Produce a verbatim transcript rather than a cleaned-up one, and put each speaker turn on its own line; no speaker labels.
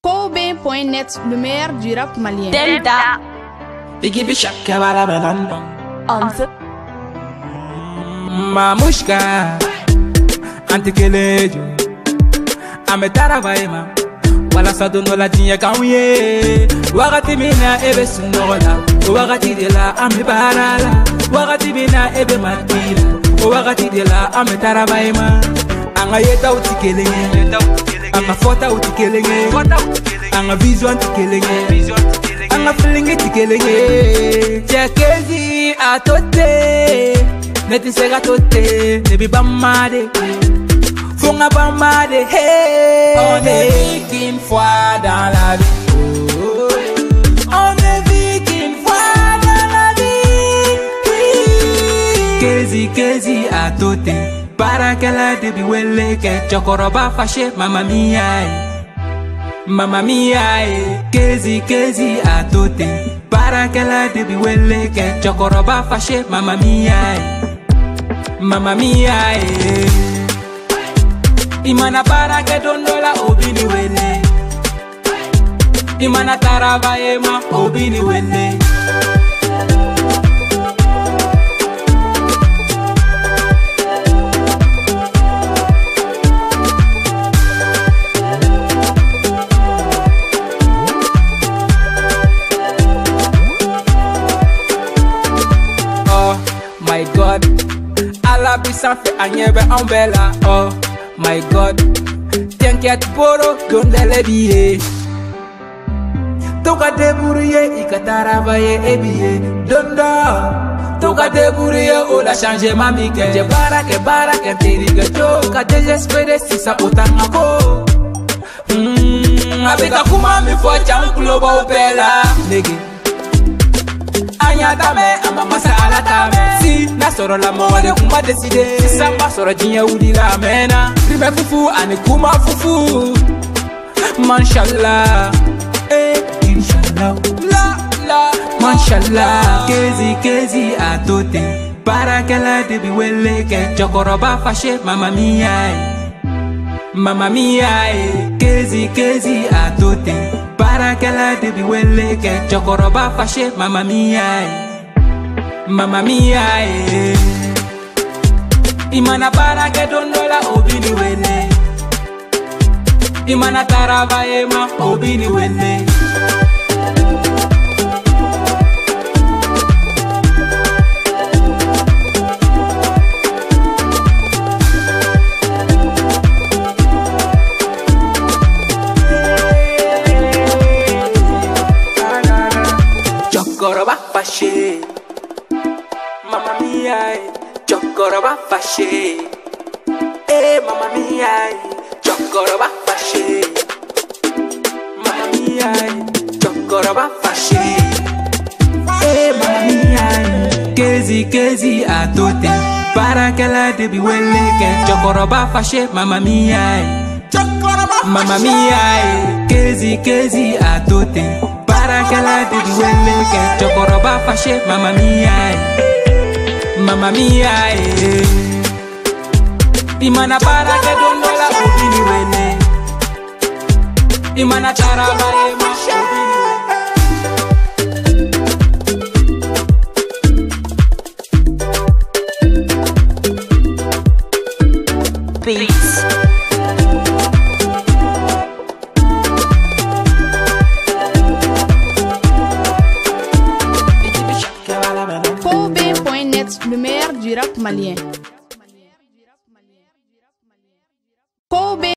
Kobe point net, le meilleur du rap malien.
Delta.
Biggie Bishaka bala belando.
Onze.
Mamushka Antikelejo Ametara vaima Wala sadono la dinya kauye Wakati mina ebe sunola Wakati de la amebarala Wakati mina ebe matila Wakati de la ametara vaima Anga yeta utikelenge Anga fota utikelenge Anga vision utikelenge Anga feeling utikelenge Chekezi atote Neti sega tote, nebi bamade Funga bamade, hey On est vite une fois dans la vie On est vite une fois dans la vie Kezi, kezi a tote Para que la debi wele ke chokoroba fâché, mamma mia Mamma mia Kezi, kezi a tote Para que la debi wele ke chokoroba fâché, mamma mia Mamma mia, eh. Imana para que dondola obini wele. Imana tarava ema obini wele. Oh my God. La puissance fait agnebe en bella. Oh my God. T'inquiète poro, donne les billets. Toka débrouiller, ika travailler et billets. Donda. Toka débrouiller, oh la changer ma mike. Je barake barake teriga jo. Ka désespéré si ça autant ako. Hmm. Avec a kuma mi fo cham globa bella. Nigga. Anya dame, ama masa ala dame. Si na soro la mode kuma decide. Si samba soro jinya udi la mena. Rime fufu ane kuma fufu. Mashallah, eh inshallah. La la, mashallah. Kezi kezi a tote. Para que la debi wele ke chokoroba fâché, mamma mia. Mamma mia, kezi kezi a tote. Para que la debi wele ke chokoroba fâché, mamma mia. Mamma mia, eh. Imana para que dondola obini wele. Imana tarava ema obini wele. Chokoroba fâché. Mamma mia, chokoroba fâché. Eh, mamma mia, chokoroba fâché. Mamma mia, chokoroba fâché. Eh, mamma mia, kezi kezi a tote. Para que la debi wele ke chokoroba fâché, mamma mia. Mamma mia, kezi kezi a tote. Para que la debi wele ke chokoroba fâché, mamma mia. Mamma mia, eh. Imana para que dondola obini wele. Imana tarava ema obini wele.
Beats.
Kobe point net, le meilleur du rap malien.